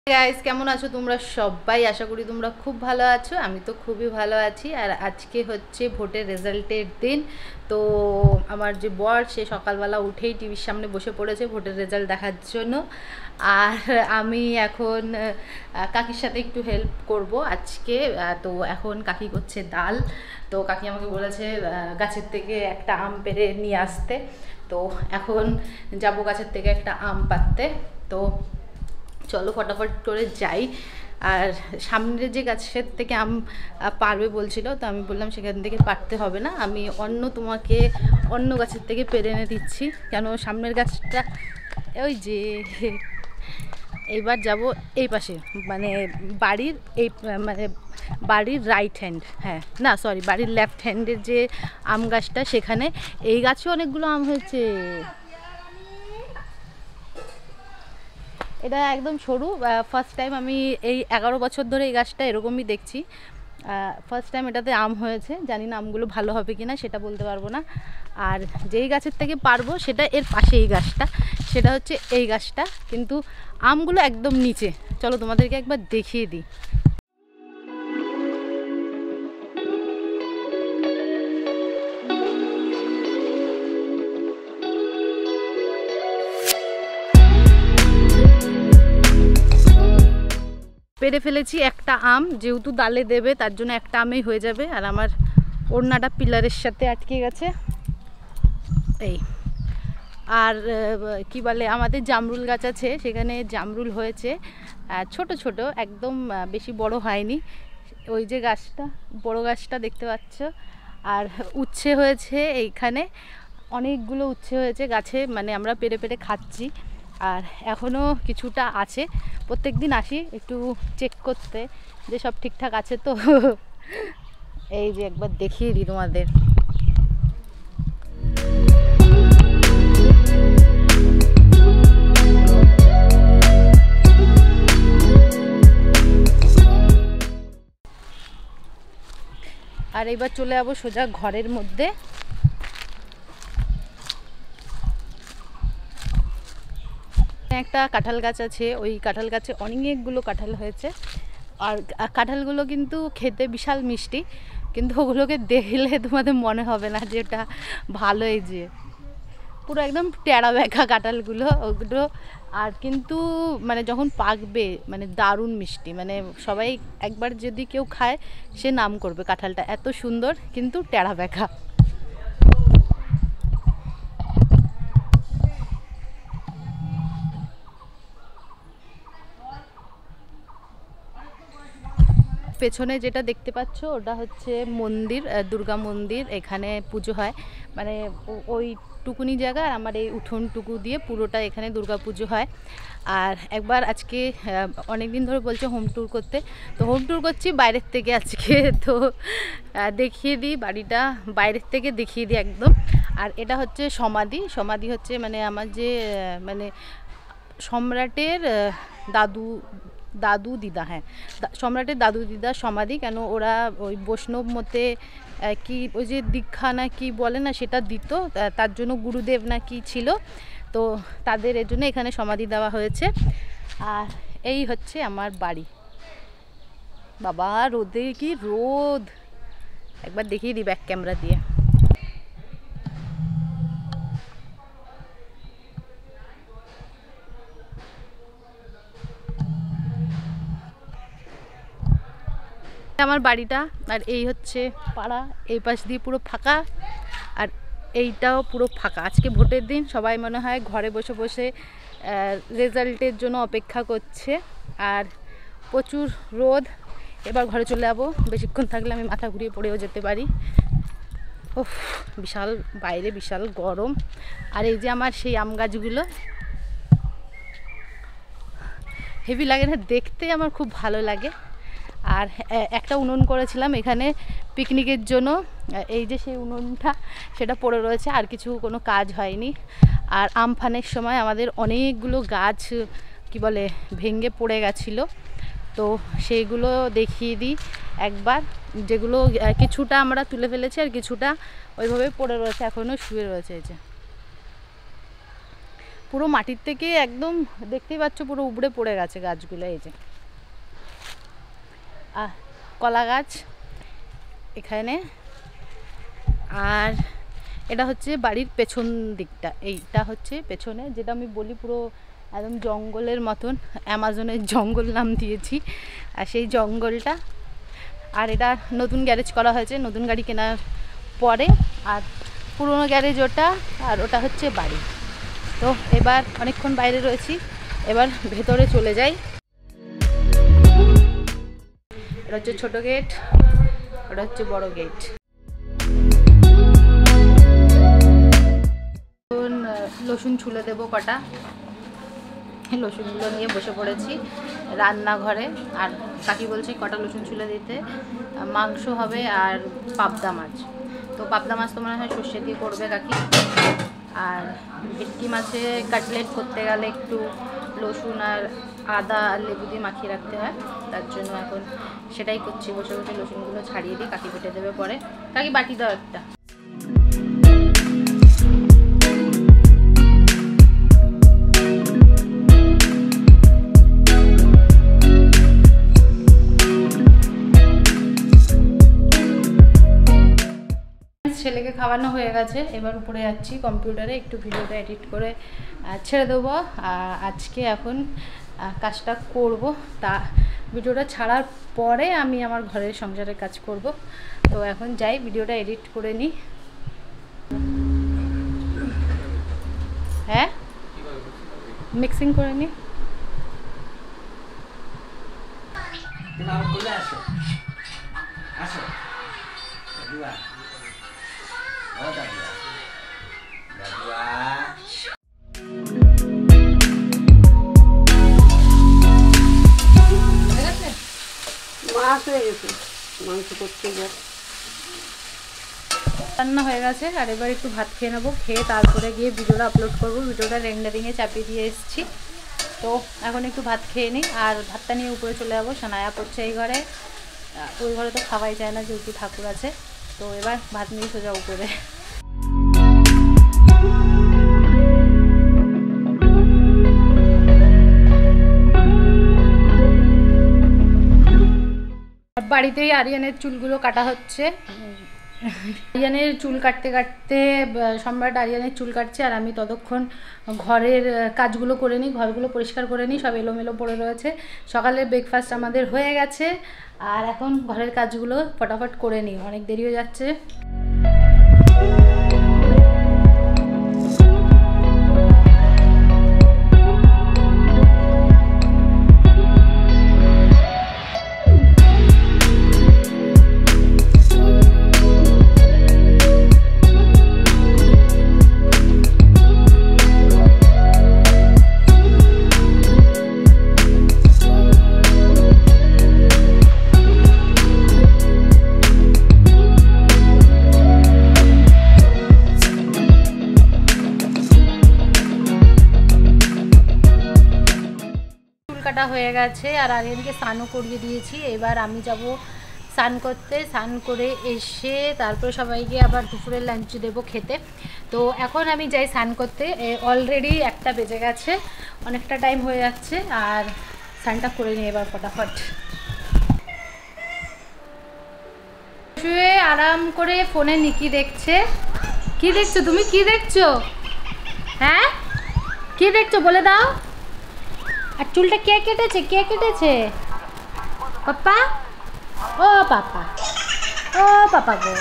Guys, কেমন আছো তোমরা সবাই? আশা করি তোমরা খুব ভালো আছো। আমি তো খুবই ভালো আছি। আর আজকে হচ্ছে ভোটের রেজাল্টের দিন। তো আমার যে বর, সে সকালবেলা উঠেই টিভির সামনে বসে পড়েছে ভোটের রেজাল্ট দেখার জন্য। আর আমি এখন কাকির সাথে একটু হেল্প করব আজকে। তো এখন কাকি করছে ডাল। তো কাকি আমাকে বলেছে গাছের থেকে একটা আম পেড়ে নিয়ে আসতে। তো এখন যাব গাছের থেকে একটা আম পাড়তে। তো চলো ফটাফট করে যাই। আর সামনের যে গাছের থেকে আম পারবে বলছিল, তো আমি বললাম সেখান থেকে পারতে হবে না, আমি তোমাকে অন্য গাছের থেকে পেরে এনে দিচ্ছি। কেন সামনের গাছটা ওই যে এইবার যাব এই পাশে, মানে বাড়ির এই মানে বাড়ির রাইট হ্যান্ড, হ্যাঁ না সরি বাড়ির লেফট হ্যান্ডের যে আম গাছটা, সেখানে এই গাছে অনেকগুলো আম হয়েছে। এটা একদম সরু, ফার্স্ট টাইম আমি এই 11 বছর ধরে এই গাছটা এরকমই দেখছি। ফার্স্ট টাইম এটাতে আম হয়েছে। জানি না আমগুলো ভালো হবে কি না, সেটা বলতে পারবো না। আর যেই গাছের থেকে পারবো সেটা এর পাশে এই গাছটা, সেটা হচ্ছে এই গাছটা, কিন্তু আমগুলো একদম নিচে। চলো তোমাদেরকে একবার দেখিয়ে দিই। পেরে ফেলেছি একটা আম, যেহেতু ডালে দেবে তার জন্য একটা আমেই হয়ে যাবে। আর আমার ওড়নাটা পিলারের সাথে আটকে গেছে এই। আর কি বলে, আমাদের জামরুল গাছ আছে, সেখানে জামরুল হয়েছে ছোট ছোট, একদম বেশি বড় হয়নি। ওই যে গাছটা, বড় গাছটা দেখতে পাচ্ছ। আর উচ্ছে হয়েছে এইখানে, অনেকগুলো উচ্ছে হয়েছে গাছে, মানে আমরা পেরে পেরে খাচ্ছি। আর এখনও কিছুটা আছে। প্রত্যেক দিন আসি একটু চেক করতে যে সব ঠিকঠাক আছে তো। এই যে একবার দেখিয়ে দিই তোমাদের। আর এবার চলে যাবো সোজা ঘরের মধ্যে। একটা কাঁঠাল গাছ আছে, ওই কাঁঠাল গাছে অনেকগুলো কাঁঠাল হয়েছে। আর কাঁঠালগুলো কিন্তু খেতে বিশাল মিষ্টি, কিন্তু ওগুলোকে দেখলে তোমাদের মনে হবে না যে ওটা ভালো। এই যে পুরো একদম টেরা বেঁকা কাঁঠালগুলো ওগুলো। আর কিন্তু মানে যখন পাকবে মানে দারুণ মিষ্টি, মানে সবাই একবার যদি কেউ খায় সে নাম করবে কাঁঠালটা, এত সুন্দর, কিন্তু টেরা বেঁকা। পেছনে যেটা দেখতে পাচ্ছ ওটা হচ্ছে মন্দির, দুর্গা মন্দির। এখানে পুজো হয়, মানে ওই টুকুনি জায়গা আর আমার এই উঠোনটুকু দিয়ে পুরোটা এখানে দুর্গা পুজো হয়। আর একবার আজকে অনেক দিন ধরে বলছে হোম ট্যুর করতে, তো হোম ট্যুর করছি বাইরের থেকে আজকে। তো দেখিয়ে দিই বাড়িটা, বাইরের থেকে দেখিয়ে দিই একদম। আর এটা হচ্ছে সমাধি। সমাধি হচ্ছে মানে আমার যে মানে সম্রাটের দাদু দাদু দিদা, হ্যাঁ সম্রাটের দাদু দিদার সমাধি। কেন ওরা ওই বৈষ্ণব মতে কি ওই যে দীক্ষা না কি বলে না, সেটা দিত, তার জন্য গুরুদেব না কি ছিল, তো তাদের এর জন্য এখানে সমাধি দেওয়া হয়েছে। আর এই হচ্ছে আমার বাড়ি। বাবা রোদে কি রোদ, একবার দেখিয়ে দিই ব্যাক ক্যামেরা দিয়ে। আমার বাড়িটা, আর এই হচ্ছে পাড়া, এই পাশ দিয়ে পুরো ফাঁকা, আর এইটাও পুরো ফাঁকা। আজকে ভোটের দিন, সবাই মনে হয় ঘরে বসে বসে রেজাল্টের জন্য অপেক্ষা করছে। আর প্রচুর রোদ। এবার ঘরে চলে যাবো, বেশিক্ষণ থাকলে আমি মাথা ঘুরিয়ে পড়েও যেতে পারি। ওহ বিশাল, বাইরে বিশাল গরম। আর এই যে আমার সেই আম গাছগুলো, হেভি লাগে না দেখতে, আমার খুব ভালো লাগে। আর একটা উনুন করেছিলাম এখানে পিকনিকের জন্য, এই যে সেই উনুনটা, সেটা পড়ে রয়েছে, আর কিছু কোনো কাজ হয়নি। আর আমফানের সময় আমাদের অনেকগুলো গাছ কি বলে ভেঙে পড়ে গেছিলো, তো সেইগুলো দেখিয়ে দিই একবার। যেগুলো কিছুটা আমরা তুলে ফেলেছি, আর কিছুটা ওইভাবে পড়ে রয়েছে, এখনও শুয়ে রয়েছে। এই যে পুরো মাটির থেকে একদম দেখতেই পাচ্ছ পুরো উপড়ে পড়ে গেছে গাছগুলো। এই যে কলা গাছ এখানে, আর এটা হচ্ছে বাড়ির পেছন দিকটা, এইটা হচ্ছে পেছনে, যেটা আমি বলি পুরো একদম জঙ্গলের মতন, অ্যামাজনের জঙ্গল নাম দিয়েছি, আর সেই জঙ্গলটা। আর এটা নতুন গ্যারেজ করা হয়েছে নতুন গাড়ি কেনার পরে, আর পুরনো গ্যারেজ ওটা, আর ওটা হচ্ছে বাড়ি। তো এবার অনেকক্ষণ বাইরে রয়েছি, এবার ভেতরে চলে যাই। এটা হচ্ছে ছোটো গেট, ওটা হচ্ছে বড় গেট। রসুন ছুলে দেবো কটা, রসুনগুলো নিয়ে বসে পড়েছি রান্নাঘরে। আর কাকি বলছে কটা রসুন ছুলে দিতে, মাংস হবে আর পাবদা মাছ। তো পাবদা মাছ তো মনে হয় সর্ষে দিয়ে করবে কাকি। আর ভেটকি মাছে কাটলেট করতে গেলে একটু রসুন আর আদা আর লেবু দিয়ে মাখিয়ে রাখতে হয়, তার জন্য এখন সেটাই করছি, বসে বসে রসুনগুলো ছাড়িয়ে দিই, কাকি বেটে দেবে পরে। কাকি বাটি দাও একটা। ছেলেকে খাওয়ানো হয়ে গেছে, এবার উপরে যাচ্ছি কম্পিউটারে একটু ভিডিওটা এডিট করে ছেড়ে দেবো। আজকে এখন কাজটা করব, তা ভিডিওটা ছাড়ার পরে আমি আমার ঘরের সংসারের কাজ করব। তো এখন যাই ভিডিওটা এডিট করে নিই। হ্যাঁ, মিক্সিং করে নিই। রান্না হয়ে গেছে, আর এবার একটু ভাত খেয়ে নেবো, খেয়ে তারপরে গিয়ে ভিডিওটা আপলোড করবো। ভিডিওটা রেন্ডারিংয়ে চাপিয়ে দিয়ে এসেছি, তো এখন একটু ভাত খেয়ে নিই, আর ভাতটা নিয়ে উপরে চলে যাবো। সানায়া পড়ছে এই ঘরে, ওই ঘরে তো খাওয়াই যায় না যেহেতু ঠাকুর আছে। তো এবার ভাত নিয়ে সোজা উপরে। বাড়িতেই আরিয়ানের চুলগুলো কাটা হচ্ছে। আরিয়ানের চুল কাটতে কাটতে সম্রাট আরিয়ানের চুল কাটছে, আর আমি ততক্ষণ ঘরের কাজগুলো করে নিই, ঘরগুলো পরিষ্কার করে নিই, সব এলোমেলো পড়ে রয়েছে। সকালের ব্রেকফাস্ট আমাদের হয়ে গেছে, আর এখন ঘরের কাজগুলো ফটাফট করে নিই, অনেক দেরি হয়ে যাচ্ছে। কাটা হয়ে গেছে, আর আরিয়ানকে স্নানও করিয়ে দিয়েছি। এবার আমি যাব স্নান করতে, স্নান করে এসে তারপরে সবাইকে আবার দুপুরের লাঞ্চ দেবো খেতে। তো এখন আমি যাই স্নান করতে, অলরেডি 1টা বেজে গেছে, অনেকটা টাইম হয়ে যাচ্ছে, আর স্নানটা করে নিই এবার ফটাফট। শুয়ে আরাম করে ফোনে নিকি দেখছে। কি দেখছো তুমি, কি দেখছো? হ্যাঁ, কি দেখছো বলে দাও। আর চুলটা কে কেটেছে, কে কেটেছে? পাপা, ও পাপা, ও পাপা গো।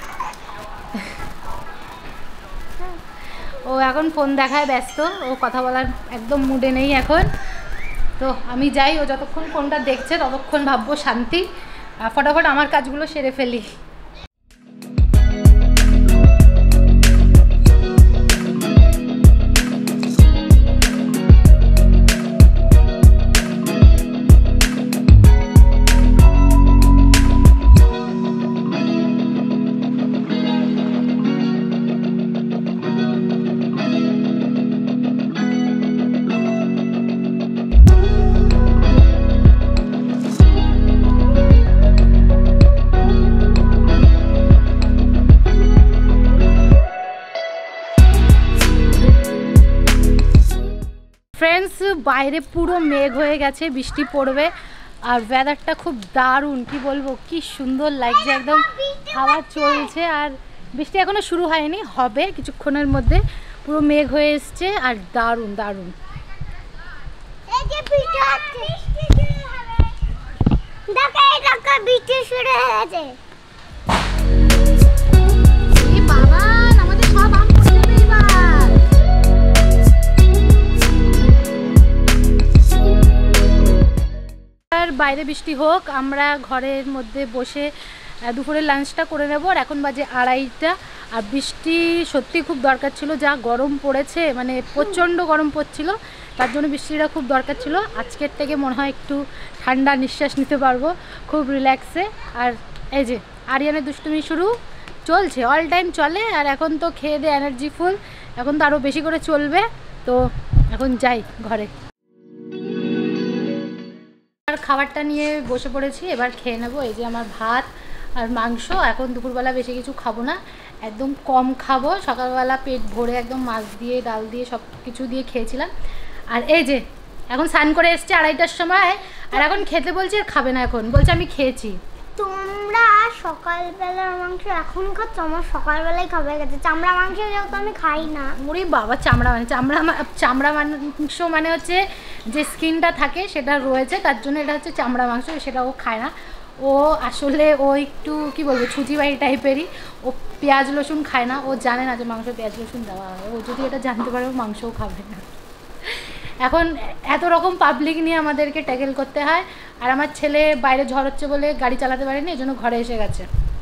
ও এখন ফোন দেখায় ব্যস্ত, ও কথা বলার একদম মুডে নেই এখন। তো আমি যাই, ও যতক্ষণ ফোনটা দেখছে ততক্ষণ ভাববো শান্তি, ফটাফট আমার কাজগুলো সেরে ফেলি। বাইরে পুরো মেঘ হয়ে গেছে, বৃষ্টি পড়বে। আর ওয়েদারটা খুব দারুণ, কি বলবো, কি সুন্দর লাগছে, একদম হাওয়া চলছে। আর বৃষ্টি এখনো শুরু হয়নি, হবে কিছুক্ষণের মধ্যে। পুরো মেঘ হয়ে এসছে আর দারুণ দারুণ। বাইরে বৃষ্টি হোক, আমরা ঘরের মধ্যে বসে দুপুরের লাঞ্চটা করে নেব। আর এখন বাজে 2:30। আর বৃষ্টি সত্যি খুব দরকার ছিল, যা গরম পড়েছে, মানে প্রচণ্ড গরম পড়ছিল, তার জন্য বৃষ্টিটা খুব দরকার ছিল। আজকের থেকে মনে হয় একটু ঠান্ডা নিঃশ্বাস নিতে পারবো খুব রিল্যাক্সে। আর এই যে আরিয়ানের দুষ্টুমি শুরু চলছে, অল টাইম চলে। আর এখন তো খেয়ে দিয়ে এনার্জি ফুল, এখন তো আরও বেশি করে চলবে। তো এখন যাই ঘরে। আর খাবারটা নিয়ে বসে পড়েছি, এবার খেয়ে নেবো। এই যে আমার ভাত আর মাংস। এখন দুপুরবেলা বেশি কিছু খাবো না, একদম কম খাবো। সকালবেলা পেট ভরে একদম মাছ দিয়ে ডাল দিয়ে সব কিছু দিয়ে খেয়েছিলাম। আর এই যে এখন স্নান করে এসছে 2:30টার সময়, আর এখন খেতে বলছে, আর খাবে না, এখন বলছে আমি খেয়েছি। তোমরা সকালবেলার মাংস এখন খাচ্ছ, আমার সকালবেলায় খাবে গেছে। চামড়া মাংস যেহেতু আমি খাই না। ওরে বাবা, চামড়া মাংস মানে হচ্ছে যে স্কিনটা থাকে সেটা রয়েছে, তার জন্য এটা হচ্ছে চামড়া মাংস, সেটা ও খায় না। ও আসলে ও একটু কি বলবো ছুচিবাড়ি টাইপেরই, ও পেঁয়াজ রসুন খায় না, ও জানে না যে মাংস পেঁয়াজ রসুন দেওয়া হয়। ও যদি এটা জানতে পারে ও মাংসও খাবে না। এখন এত রকম পাবলিক নিয়ে আমাদেরকে ট্যাকেল করতে হয়। আর আমার ছেলে বাইরে ঝড় হচ্ছে বলে গাড়ি চালাতে পারেনি, এই জন্য ঘরে এসে গেছে।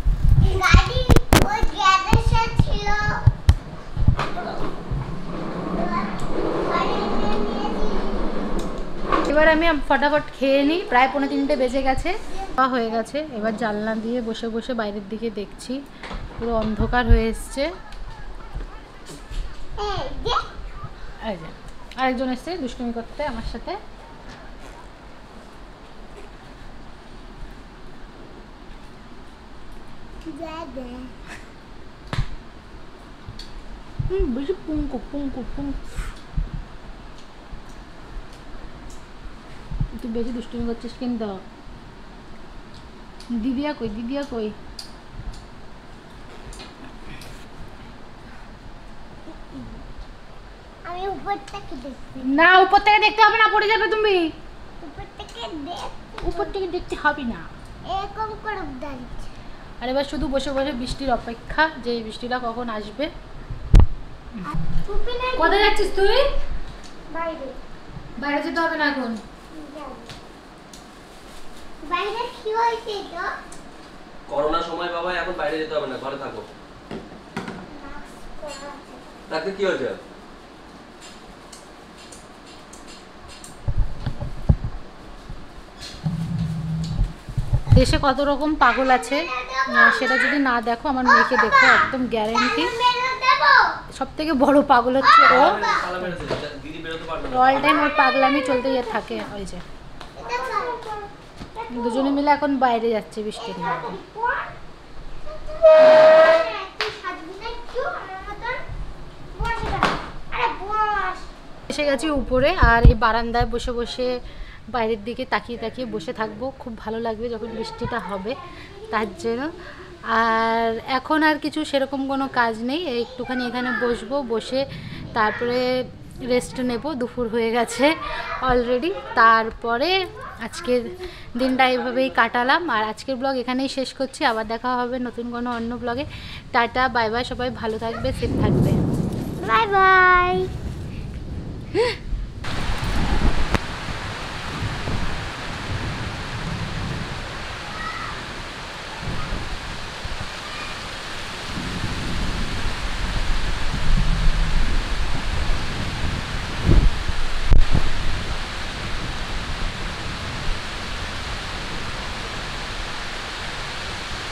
এবার আমি ফটাফট খেয়ে নিই, প্রায় 2:45 বেজে গেছে, হয়ে গেছে। এবার জানলা দিয়ে বসে বসে বাইরের দিকে দেখছি, পুরো অন্ধকার হয়ে এসছে। এই যে আরেকজন এসছে দুষ্টুমি করতে আমার সাথে। বেশি পুঙ্কু পুঙ্কু পুঙ্কু, তুই বেশি দুষ্টুমি করছিস কিন্তু। দিদিয়া কই, দিদিয়া কই? আমি উপর থেকে দেখছি না, উপর থেকে দেখতে হবে না, পড়ে যাবে তুমি। উপর থেকে দেখতে হবে না, এরকম করে দাঁড়িয়েছে। আর এবার শুধু বসে বসে বৃষ্টির অপেক্ষা, যে এই বৃষ্টিটা কখন আসবে। কোথায় যাচ্ছিস তুই? বাইরে। বাইরে যেতে হবে না এখন। বাইরে কি হয়েছে তো? করোনা সময় বাবা, এখন বাইরে যেতে হবে না, ঘরে থাকো। তাতে কি হয়েছে? দেশে কত রকম পাগল আছে, সেটা যদি না দেখো আমার মেয়েকে দেখো, একদম গ্যারেন্টি। সব থেকে বড় পাগল হচ্ছে ও, অল টাইম ওর পাগলামি চলতেই থাকে। ওই যে দুজনে মিলে এখন বাইরে যাচ্ছে বৃষ্টির মধ্যে। এসে গেছি উপরে, আর এই বারান্দায় বসে বসে বাইরের দিকে তাকিয়ে তাকিয়ে বসে থাকবো, খুব ভালো লাগবে যখন বৃষ্টিটা হবে তার জন্য। আর এখন আর কিছু সেরকম কোনো কাজ নেই, একটুখানি এখানে বসবো, বসে তারপরে রেস্ট নেব। দুপুর হয়ে গেছে অলরেডি। তারপরে আজকের দিনটা এইভাবেই কাটালাম। আর আজকের ব্লগ এখানেই শেষ করছি, আবার দেখা হবে নতুন কোনো অন্য ব্লগে। টাটা, বাই বাই, সবাই ভালো থাকবে, সেফ থাকবে, বাই বাই।